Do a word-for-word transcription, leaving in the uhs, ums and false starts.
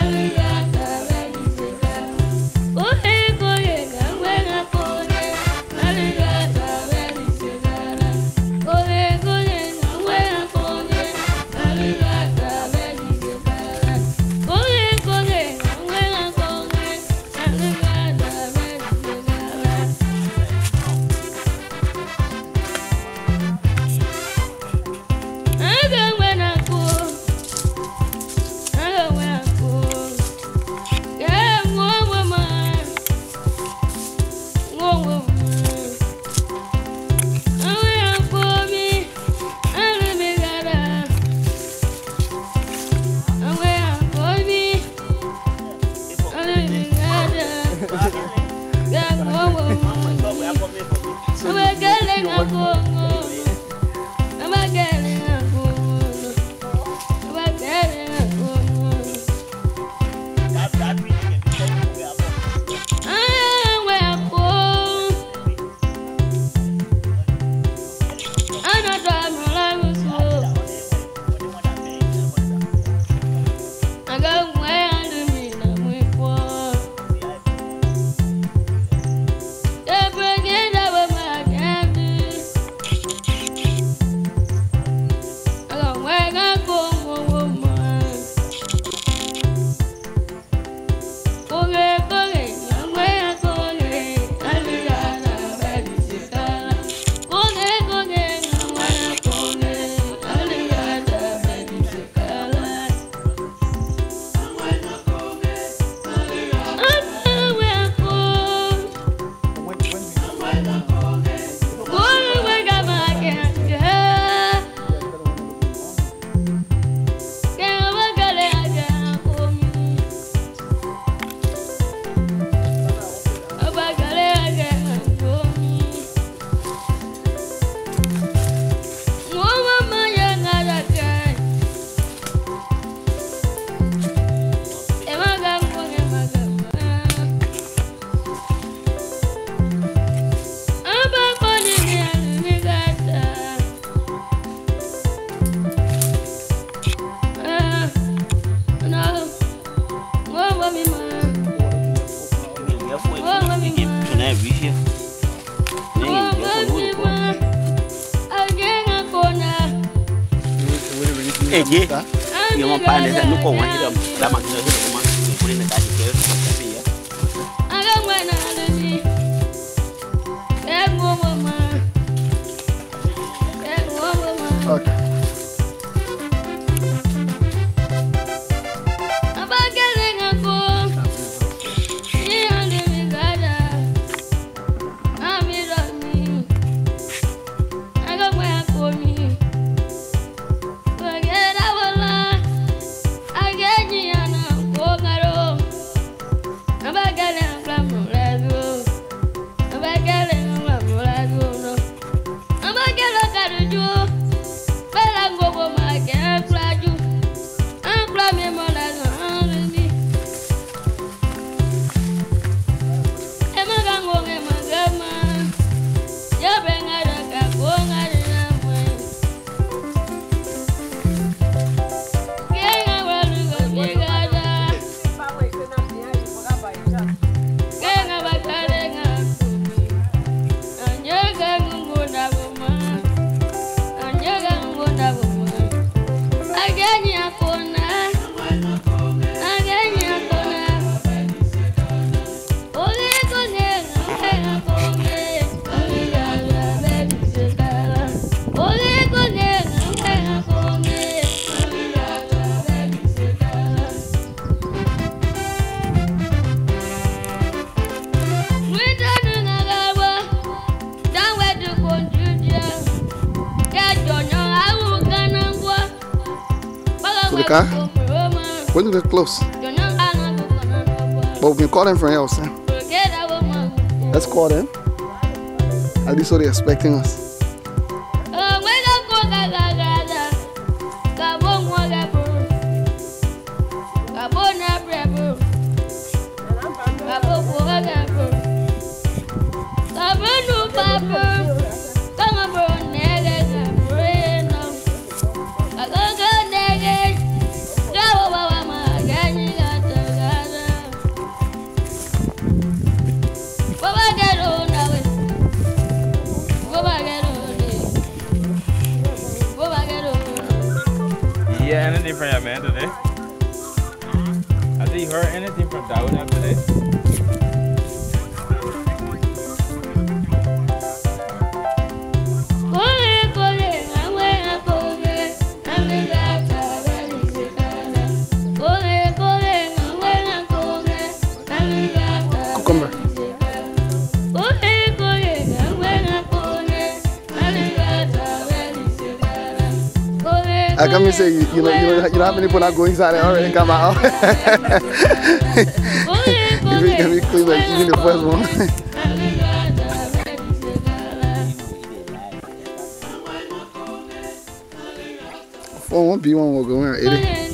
Eh, ye, yang mampan ni nu kau wajib dalam dalam kita tu rumah ni boleh nak kasih ke tapi ya. Agak mana ada ni? Eh, mama. Eh, mama. Okay. Apa keleng aku? Ni ada negara. Amirani. Agak mana aku ni? Car? When do they close? But we can call them from here, sir. Let's call them. At least so they're expecting us. Got anything from your man today? Has he heard anything from Dawood today? Cucumber. I come and say, you, you know, you know, you know how many people that go inside and already come out. If you can be clean, like even the first one. Four one B one will go in.